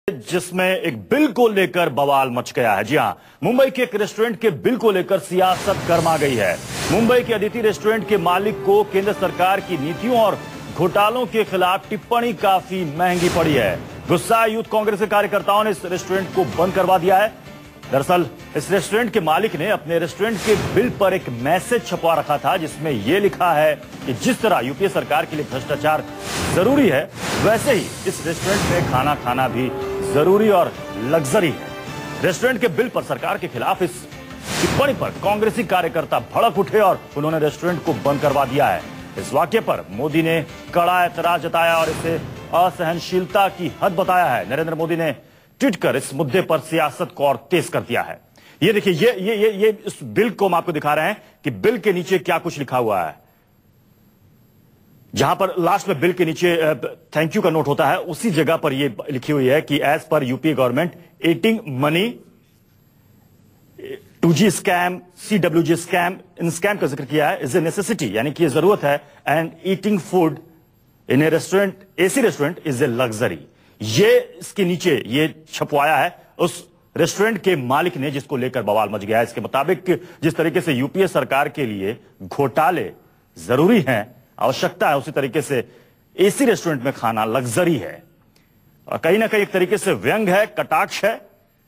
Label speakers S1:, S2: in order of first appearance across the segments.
S1: जिसमें एक बिल को लेकर बवाल मच गया है। जी हां, मुंबई के एक रेस्टोरेंट के बिल को लेकर सियासत गर्मा गई है। मुंबई के अदिति रेस्टोरेंट के मालिक को केंद्र सरकार की नीतियों और घोटालों के खिलाफ टिप्पणी काफी महंगी पड़ी है। गुस्साए यूथ कांग्रेस के कार्यकर्ताओं ने इस रेस्टोरेंट को बंद करवा दिया है। दरअसल इस रेस्टोरेंट के मालिक ने अपने रेस्टोरेंट के बिल पर एक मैसेज छपवा रखा था, जिसमें यह लिखा है कि जिस तरह यूपीए सरकार के लिए भ्रष्टाचार जरूरी है, वैसे ही इस रेस्टोरेंट में खाना खाना भी जरूरी और लग्जरी है। रेस्टोरेंट के बिल पर सरकार के खिलाफ इस टिप्पणी पर कांग्रेसी कार्यकर्ता भड़क उठे और उन्होंने रेस्टोरेंट को बंद करवा दिया है। इस वाक्य पर मोदी ने कड़ा एतराज जताया और इसे असहनशीलता की हद बताया है। नरेंद्र मोदी ने ट्वीट कर इस मुद्दे पर सियासत को और तेज कर दिया है। ये देखिए, ये इस बिल को हम आपको दिखा रहे हैं कि बिल के नीचे क्या कुछ लिखा हुआ है। जहां पर लास्ट में बिल के नीचे थैंक यू का नोट होता है, उसी जगह पर यह लिखी हुई है कि as per UP government eating money, 2G scam, CWG scam, इन स्कैम का जिक्र किया है। इज ए नेसेसिटी, यानी कि ये जरूरत है, and eating food in a restaurant, AC restaurant is a luxury. ये इसके नीचे ये छपवाया है उस रेस्टोरेंट के मालिक ने, जिसको लेकर बवाल मच गया है। इसके मुताबिक जिस तरीके से यूपीए सरकार के लिए घोटाले जरूरी हैं, आवश्यकता है, उसी तरीके से एसी रेस्टोरेंट में खाना लग्जरी है। और कहीं ना कहीं एक तरीके से व्यंग है, कटाक्ष है।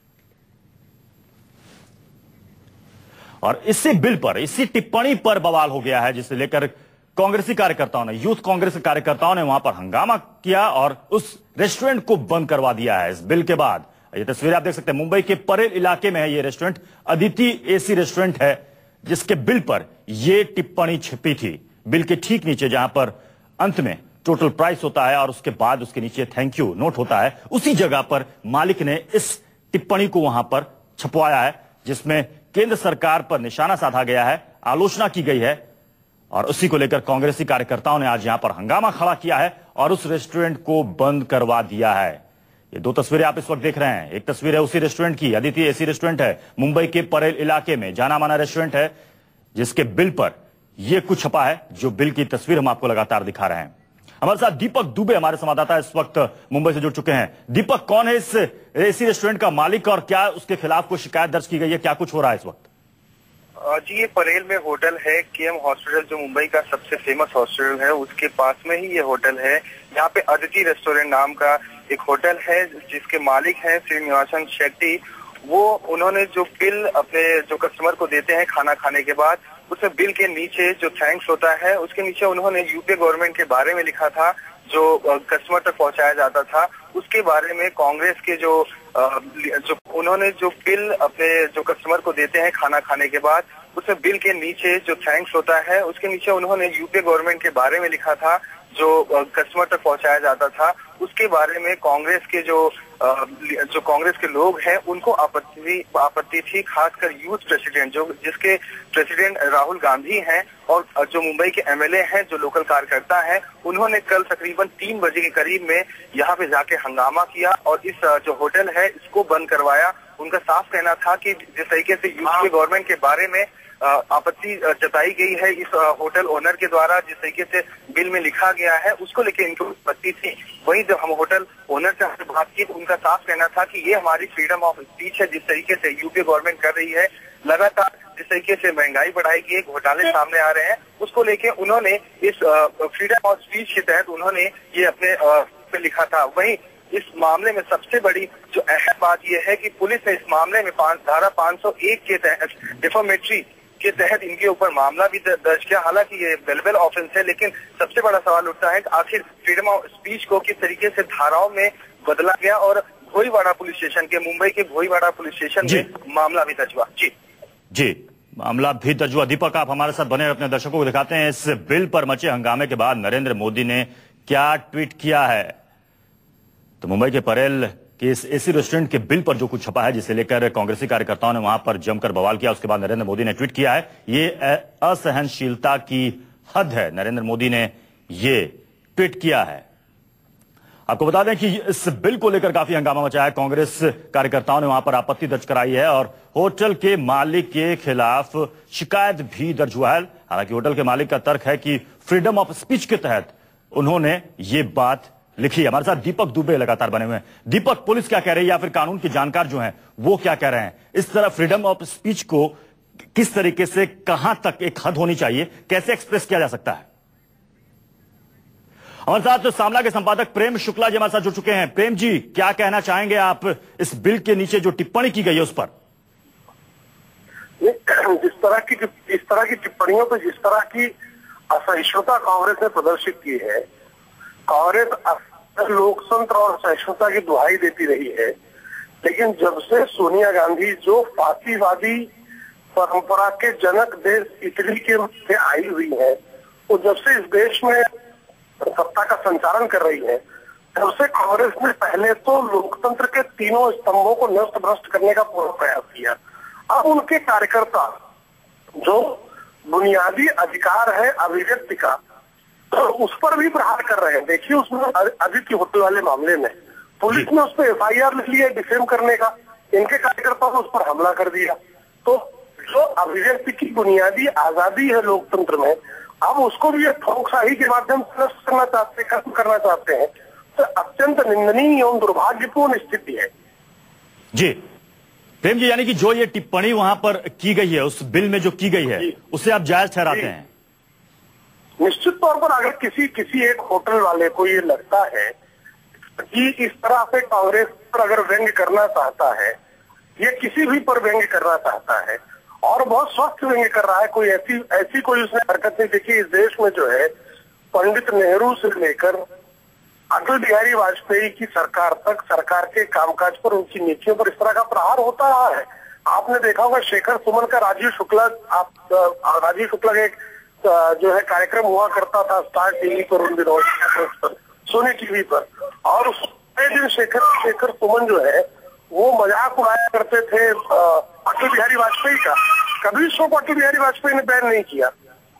S1: और इसी बिल पर, इसी टिप्पणी पर बवाल हो गया है, जिसे लेकर कांग्रेसी कार्यकर्ताओं ने, यूथ कांग्रेस के कार्यकर्ताओं ने वहां पर हंगामा किया और उस रेस्टोरेंट को बंद करवा दिया है इस बिल के बाद। ये तस्वीरें आप देख सकते हैं, मुंबई के परेल इलाके में है ये रेस्टोरेंट, अदिति एसी रेस्टोरेंट है, जिसके बिल पर यह टिप्पणी छिपी थी। बिल के ठीक नीचे, जहां पर अंत में टोटल प्राइस होता है और उसके बाद उसके नीचे थैंक यू नोट होता है, उसी जगह पर मालिक ने इस टिप्पणी को वहां पर छपवाया है, जिसमें केंद्र सरकार पर निशाना साधा गया है, आलोचना की गई है। और उसी को लेकर कांग्रेसी कार्यकर्ताओं ने आज यहां पर हंगामा खड़ा किया है और उस रेस्टोरेंट को बंद करवा दिया है। ये दो तस्वीरें आप इस वक्त देख रहे हैं। एक तस्वीर है उसी रेस्टोरेंट की, अदिति एसी रेस्टोरेंट है, मुंबई के परेल इलाके में जाना माना रेस्टोरेंट है, जिसके बिल पर यह कुछ छपा है, जो बिल की तस्वीर हम आपको लगातार दिखा रहे हैं। हमारे साथ दीपक दुबे हमारे संवाददाता इस वक्त मुंबई से जुड़ चुके हैं। दीपक, कौन है इस एसी रेस्टोरेंट का मालिक और क्या उसके खिलाफ कोई शिकायत दर्ज की गई है? क्या कुछ हो रहा है इस वक्त?
S2: जी, ये परेल में होटल है, केएम हॉस्पिटल, जो मुंबई का सबसे फेमस हॉस्पिटल है, उसके पास में ही ये होटल है। यहाँ पे अदिति रेस्टोरेंट नाम का एक होटल है, जिसके मालिक हैं श्रीनिवासन शेट्टी। वो उन्होंने जो बिल अपने जो कस्टमर को देते हैं खाना खाने के बाद, उसमें बिल के नीचे जो थैंक्स होता है, उसके नीचे उन्होंने यूपीए गवर्नमेंट के बारे में लिखा था, जो कस्टमर तक पहुंचाया जाता था। उसके बारे में कांग्रेस के जो उन्होंने जो बिल अपने जो कस्टमर को देते हैं खाना खाने के बाद, उसमें बिल के नीचे जो थैंक्स होता है, उसके नीचे उन्होंने यूपीए गवर्नमेंट के बारे में लिखा था, जो कस्टमर तक पहुंचाया जाता था। उसके बारे में कांग्रेस के जो कांग्रेस के लोग हैं, उनको आपत्ति थी, खासकर यूथ प्रेसिडेंट, जिसके प्रेसिडेंट राहुल गांधी हैं, और जो मुंबई के एमएलए हैं, जो लोकल कार्यकर्ता हैं, उन्होंने कल तकरीबन 3 बजे के करीब में यहाँ पे जाके हंगामा किया और इस जो होटल है इसको बंद करवाया। उनका साफ कहना था कि जिस तरीके से यूपी गवर्नमेंट के बारे में आपत्ति जताई गई है इस होटल ओनर के द्वारा, जिस तरीके से बिल में लिखा गया है, उसको लेकर इनको आपत्ति थी। वहीं जब हम होटल ओनर से हमने बात की, तो उनका साफ कहना था कि ये हमारी फ्रीडम ऑफ स्पीच है। जिस तरीके से यूपी गवर्नमेंट कर रही है, लगातार जिस तरीके से महंगाई बढ़ाई गई, घोटाले सामने आ रहे हैं, उसको लेके उन्होंने इस फ्रीडम ऑफ स्पीच के तहत उन्होंने ये अपने पे लिखा था। वहीं इस मामले में सबसे बड़ी जो अहम बात यह है कि पुलिस ने इस मामले में धारा 501 के तहत डिफॉर्मेटरी के तहत इनके ऊपर मामला भी दर्ज किया। हालांकि ये बेलबेल ऑफेंस है, लेकिन सबसे बड़ा सवाल उठता है कि आखिर फ्रीडम ऑफ स्पीच को किस तरीके से धाराओं में बदला गया। और भोईवाड़ा पुलिस स्टेशन के, मुंबई के भोईवाड़ा पुलिस स्टेशन में मामला भी दर्ज हुआ।
S1: जी, मामला भी दर्ज हुआ। दीपक, आप हमारे साथ बने अपने दर्शकों को दिखाते हैं इस बिल पर मचे हंगामे के बाद नरेंद्र मोदी ने क्या ट्वीट किया है। तो मुंबई के परेल के इस एसी रेस्टोरेंट के बिल पर जो कुछ छपा है, जिसे लेकर कांग्रेसी कार्यकर्ताओं ने वहां पर जमकर बवाल किया, उसके बाद नरेंद्र मोदी ने ट्वीट किया है, ये असहनशीलता की हद है। नरेंद्र मोदी ने ये ट्वीट किया है। आपको बता दें कि इस बिल को लेकर काफी हंगामा मचा है। कांग्रेस कार्यकर्ताओं ने वहां पर आपत्ति दर्ज कराई है और होटल के मालिक के खिलाफ शिकायत भी दर्ज हुआ है। हालांकि होटल के मालिक का तर्क है कि फ्रीडम ऑफ स्पीच के तहत उन्होंने ये बात लिखी है। हमारे साथ दीपक दुबे लगातार बने हुए हैं। दीपक, पुलिस क्या कह रही है या फिर कानून के जानकार जो हैं वो क्या कह रहे हैं? इस तरह फ्रीडम ऑफ स्पीच को किस तरीके से, कहां तक एक हद होनी चाहिए, कैसे एक्सप्रेस किया जा सकता है? हमारे साथ सामला के संपादक प्रेम शुक्ला जी हमारे साथ जुड़ चुके हैं। प्रेम जी, क्या कहना चाहेंगे आप इस बिल के नीचे जो टिप्पणी की गई है उस पर?
S3: इस तरह की टिप्पणियों पर जिस तरह की असहिष्णुता कांग्रेस ने प्रदर्शित की है, कांग्रेस लोकतंत्र और सहिष्णुता की दुहाई देती रही है, लेकिन जब से सोनिया गांधी जो फासीवादी परंपरा के जनक देश इटली के से आई हुई है, वो जब से इस देश में सत्ता का संचालन कर रही है, तब से कांग्रेस ने पहले तो लोकतंत्र के तीनों स्तंभों को नष्ट भ्रष्ट करने का पूरा प्रयास किया। अब उनके कार्यकर्ता जो बुनियादी अधिकार है अभिव्यक्ति का, तो उस पर भी प्रहार कर रहे हैं। देखिए, उसमें आदित्य होटल वाले मामले में पुलिस ने उस पर FIR लिख लिया डिफेम करने का, इनके कार्यकर्ताओं ने उस पर हमला कर दिया। तो जो अभिव्यक्ति की बुनियादी आजादी है लोकतंत्र में, अब उसको भी ठोकशाही के माध्यम से नष्ट करना चाहते हैं, खत्म करना चाहते हैं। तो अत्यंत निंदनीय एवं दुर्भाग्यपूर्ण स्थिति है।
S1: जी प्रेम जी, यानी कि जो ये टिप्पणी वहां पर की गई है, उस बिल में जो की गई है, उसे आप जायज ठहराते हैं?
S3: निश्चित तौर पर अगर किसी एक होटल वाले को ये लगता है कि इस तरह से कांग्रेस पर अगर व्यंग्य करना चाहता है, ये किसी भी पर व्यंग्य करना चाहता है और बहुत स्वस्थ व्यंग्य कर रहा है, कोई ऐसी कोई उसने हरकत नहीं देखी। इस देश में जो है, पंडित नेहरू से लेकर अटल बिहारी वाजपेयी की सरकार तक सरकार के कामकाज पर, उनकी नीतियों पर इस तरह का प्रहार होता रहा है। आपने देखा होगा शेखर सुमन का राजीव शुक्ला का एक जो है कार्यक्रम हुआ करता था स्टार टीवी पर, उन दिनों सोनी टीवी पर, और उस दिन शेखर सुमन जो है वो मजाक उड़ाया करते थे अटल बिहारी वाजपेयी का। कभी शो को अटल बिहारी वाजपेयी ने बैन नहीं किया।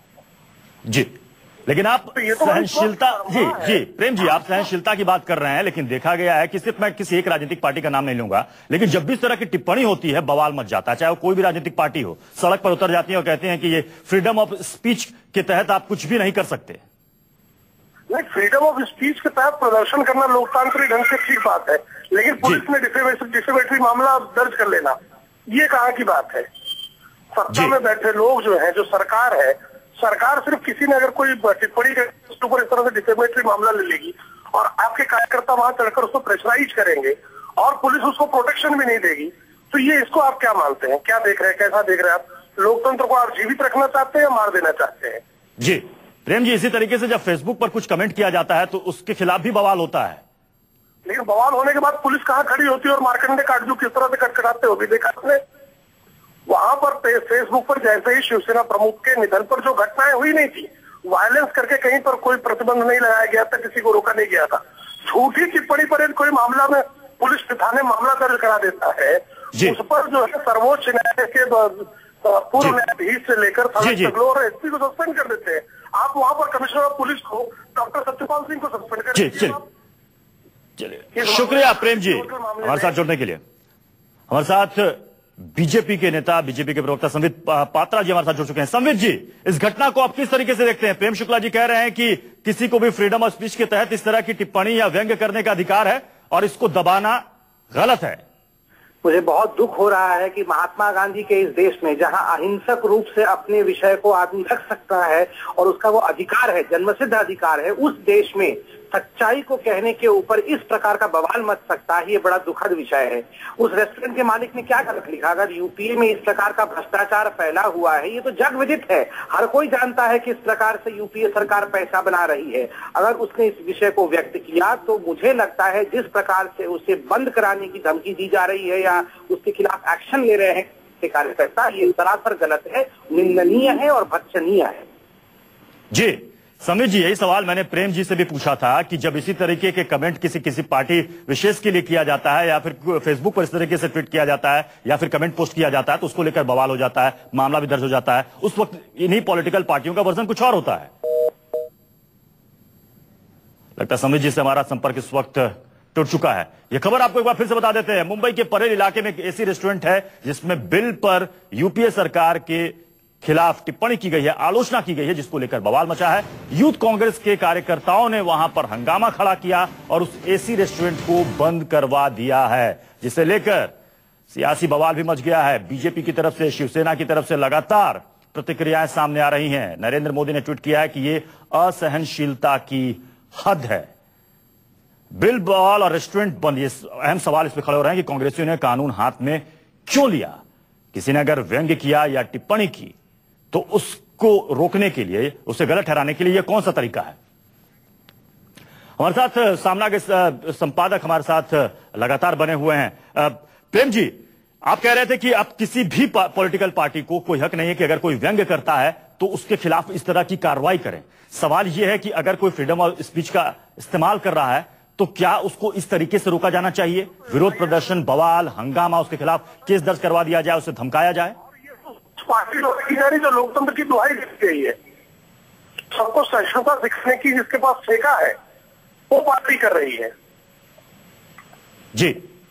S1: जी, लेकिन आप सहनशीलता, जी प्रेम जी, आप सहनशीलता की बात कर रहे हैं, लेकिन देखा गया है कि सिर्फ मैं किसी एक राजनीतिक पार्टी का नाम नहीं लूंगा, लेकिन जब भी इस तरह की टिप्पणी होती है बवाल मच जाता है। चाहे वो कोई भी राजनीतिक पार्टी हो, सड़क पर उतर जाती है और कहते हैं कि ये फ्रीडम ऑफ स्पीच के तहत आप कुछ भी नहीं कर सकते।
S3: नहीं, फ्रीडम ऑफ स्पीच के तहत प्रदर्शन करना लोकतांत्रिक ढंग से ठीक बात है, लेकिन पुलिस ने डिफेमेटरी मामला दर्ज कर लेना, ये कहाँ की बात है? सत्ता में बैठे लोग जो है, जो सरकार है, सरकार सिर्फ किसी ने अगर कोई टिप्पणी उसके ऊपर इस तरह से डिफेमेटरी मामला ले लेगी और आपके कार्यकर्ता वहां चढ़कर उसको प्रेशराइज करेंगे और पुलिस उसको प्रोटेक्शन भी नहीं देगी, तो ये इसको आप क्या मानते हैं? क्या देख रहे हैं, कैसा देख रहे हैं आप? लोकतंत्र को आप जीवित रखना चाहते हैं या मार देना चाहते हैं?
S1: जी प्रेम जी, इसी तरीके से जब फेसबुक पर कुछ कमेंट किया जाता है तो उसके खिलाफ भी बवाल होता है,
S3: लेकिन बवाल होने के बाद पुलिस कहाँ खड़ी होती है और मार्कंडे काटजू किस तरह से कटकटाते हो भी देखा आपने? वहां पर फेसबुक पर जैसे ही शिवसेना प्रमुख के निधन पर जो घटनाएं हुई नहीं थी, वायलेंस करके कहीं पर कोई प्रतिबंध नहीं लगाया गया था, किसी को रोका नहीं गया था। झूठी टिप्पणी पर कोई मामला में पुलिस थाने मामला दर्ज करा देता है, उस पर जो है सर्वोच्च न्यायालय के पूर्व न्यायाधीश से लेकर और एसपी को सस्पेंड कर देते हैं। आप वहां पर कमिश्नर ऑफ पुलिस को, डॉक्टर सत्यपाल सिंह को सस्पेंड कर देते हैं।
S1: चलिए, शुक्रिया प्रेम जी हमारे साथ जुड़ने के लिए। हमारे साथ बीजेपी के नेता, बीजेपी के प्रवक्ता संबित पात्रा जी हमारे साथ जुड़ चुके हैं। संबित जी, इस घटना को आप किस तरीके से देखते हैं? प्रेम शुक्ला जी कह रहे हैं कि किसी को भी फ्रीडम ऑफ स्पीच के तहत इस तरह की टिप्पणी या व्यंग्य करने का अधिकार है और इसको दबाना गलत है।
S4: मुझे बहुत दुख हो रहा है कि महात्मा गांधी के इस देश में, जहां अहिंसक रूप से अपने विषय को आदमी रख सकता है और उसका वो अधिकार है, जन्मसिद्ध अधिकार है, उस देश में सच्चाई को कहने के ऊपर इस प्रकार का बवाल मच सकता है, ये बड़ा दुखद विषय है। उस रेस्टोरेंट के मालिक ने क्या गलत लिखा? अगर यूपीए में इस प्रकार का भ्रष्टाचार फैला हुआ है, ये तो जग विदित है, हर कोई जानता है कि इस प्रकार से यूपीए सरकार पैसा बना रही है। अगर उसने इस विषय को व्यक्त किया तो मुझे लगता है जिस प्रकार से उसे बंद कराने की धमकी दी जा रही है या उसके खिलाफ एक्शन ले रहे हैं कार्यकर्ता, ये सरासर गलत है, निंदनीय है और भत्सनीय है।
S1: जी समीर जी, यही सवाल मैंने प्रेम जी से भी पूछा था कि जब इसी तरीके के कमेंट किसी पार्टी विशेष के लिए किया जाता है या फिर फेसबुक पर इस तरीके से ट्वीट किया जाता है या फिर कमेंट पोस्ट किया जाता है तो उसको लेकर बवाल हो जाता है, मामला भी दर्ज हो जाता है, उस वक्त इन्हीं पॉलिटिकल पार्टियों का वर्जन कुछ और होता है। लगता है समीर जी से हमारा संपर्क इस वक्त टूट चुका है। यह खबर आपको एक बार फिर से बता देते हैं। मुंबई के परेल इलाके में एक ऐसी रेस्टोरेंट है जिसमें बिल पर यूपीए सरकार के खिलाफ टिप्पणी की गई है, आलोचना की गई है, जिसको लेकर बवाल मचा है। यूथ कांग्रेस के कार्यकर्ताओं ने वहां पर हंगामा खड़ा किया और उस एसी रेस्टोरेंट को बंद करवा दिया है, जिसे लेकर सियासी बवाल भी मच गया है। बीजेपी की तरफ से, शिवसेना की तरफ से लगातार प्रतिक्रियाएं सामने आ रही हैं। नरेंद्र मोदी ने ट्वीट किया है कि यह असहनशीलता की हद है। बिल बवाल और रेस्टोरेंट बंद, ये अहम सवाल इस पर खड़े हो रहे हैं कि कांग्रेसियों ने कानून हाथ में क्यों लिया। किसी ने अगर व्यंग्य किया या टिप्पणी की तो उसको रोकने के लिए, उसे गलत ठहराने के लिए यह कौन सा तरीका है। हमारे साथ सामना के संपादक हमारे साथ लगातार बने हुए हैं। प्रेम जी, आप कह रहे थे कि अब किसी भी पॉलिटिकल पार्टी को कोई हक नहीं है कि अगर कोई व्यंग्य करता है तो उसके खिलाफ इस तरह की कार्रवाई करें। सवाल यह है कि अगर कोई फ्रीडम ऑफ स्पीच का इस्तेमाल कर रहा है तो क्या उसको इस तरीके से रोका जाना चाहिए? विरोध प्रदर्शन, बवाल, हंगामा, उसके खिलाफ केस दर्ज करवा दिया जाए, उसे धमकाया जाए?
S3: पार्टी की जा रही जो लोकतंत्र की दुहाई देती रही है, सबको सहिष्णुता सिखाने की जिसके पास ठेका है वो पार्टी कर रही है।
S1: जी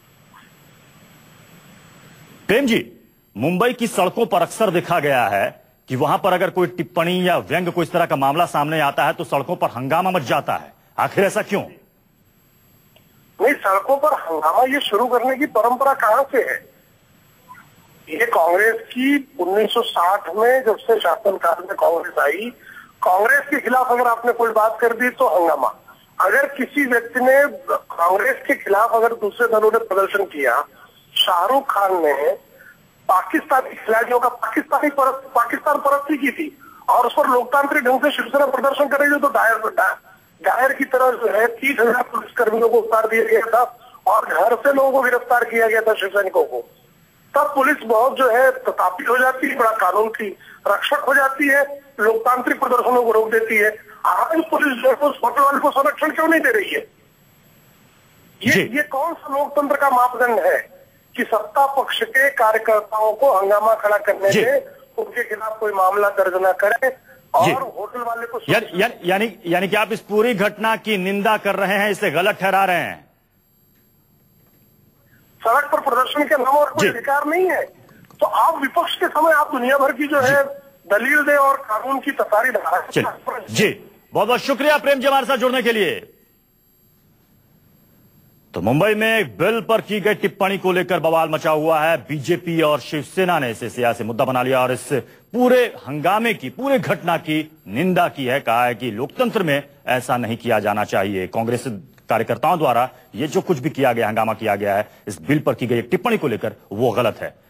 S1: प्रेम जी, मुंबई की सड़कों पर अक्सर देखा गया है कि वहां पर अगर कोई टिप्पणी या व्यंग्य, कोई इस तरह का मामला सामने आता है तो सड़कों पर हंगामा मच जाता है। आखिर ऐसा क्यों?
S3: नहीं, सड़कों पर हंगामा ये शुरू करने की परंपरा कहां से है? ये कांग्रेस की 1960 में जब से शासनकाल में कांग्रेस आई, कांग्रेस के खिलाफ अगर आपने कोई बात कर दी तो हंगामा। अगर किसी व्यक्ति ने कांग्रेस के खिलाफ अगर दूसरे दलों ने प्रदर्शन किया, शाहरुख खान ने पाकिस्तानी खिलाड़ियों का पाकिस्तान परस्ती की थी और उस पर लोकतांत्रिक ढंग से शिवसेना प्रदर्शन कर रही थी, तो डायर की तरह जो है 30,000 पुलिसकर्मियों को उतार दिया गया था और घर से लोगों को गिरफ्तार किया गया था, शिवसैनिकों को। तब पुलिस बहुत जो है प्रतापी हो जाती है, बड़ा कानून की रक्षक हो जाती है, लोकतांत्रिक प्रदर्शनों को रोक देती है। आज पुलिस जो है उस होटल वाले को संरक्षण क्यों नहीं दे रही है? ये कौन सा लोकतंत्र का मापदंड है कि सत्ता पक्ष के कार्यकर्ताओं को हंगामा खड़ा करने से उनके खिलाफ कोई मामला दर्ज न करे और होटल वाले को
S1: यानी कि आप इस पूरी घटना की निंदा कर रहे हैं, इसे गलत ठहरा रहे हैं?
S3: सड़क पर प्रदर्शन के नाम और कोई अधिकार नहीं है तो आप विपक्ष के समय आप दुनिया भर की जो है दलील दे और कानून की तसारी ढाए।
S1: जी बहुत बहुत शुक्रिया प्रेम जी हमारे साथ जुड़ने के लिए। तो मुंबई में एक बिल पर की गई टिप्पणी को लेकर बवाल मचा हुआ है। बीजेपी और शिवसेना ने इसे सियासी मुद्दा बना लिया और इस पूरे हंगामे की, पूरे घटना की निंदा की है। कहा है कि लोकतंत्र में ऐसा नहीं किया जाना चाहिए। कांग्रेस कार्यकर्ताओं द्वारा ये जो कुछ भी किया गया, हंगामा किया गया है, इस बिल पर की गई टिप्पणी को लेकर वो गलत है।